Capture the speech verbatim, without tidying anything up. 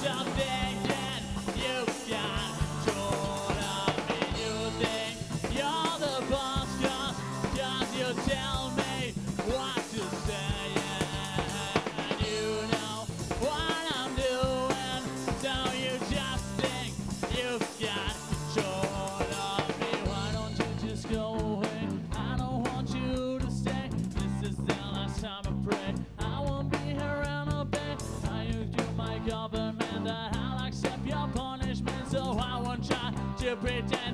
stop thinking you've got control of me. You think you're the boss cause, cause you tell me what to say. And you know what I'm doing, so you just think you've got control of me. Why don't you just go away? I don't want you to stay. This is the last time I pray. I won't be here and obey. I use my government that I'll accept your punishment, so I won't try to pretend